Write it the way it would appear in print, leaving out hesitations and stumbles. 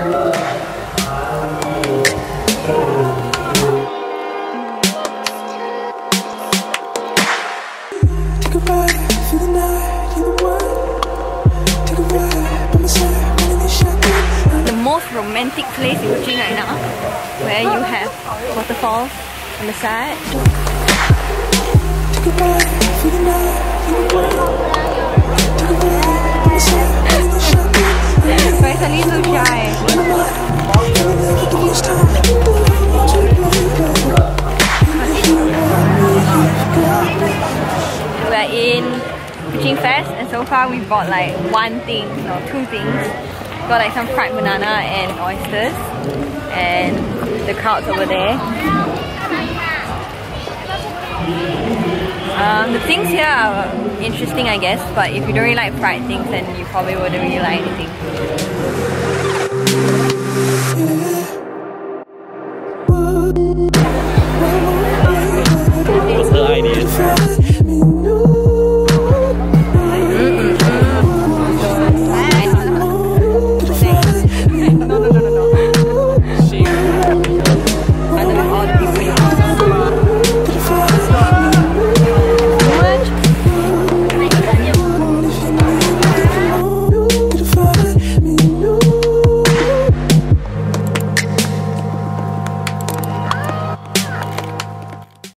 The most romantic place in Beijing right now, where you have waterfalls on the side. But it's a little dry. We're in KCH FEST, and so far we bought like one thing or two things. Got like some fried banana and oysters, and the crowd's over there. The things here are interesting, I guess, but if you don't really like fried things, then you probably wouldn't really like anything.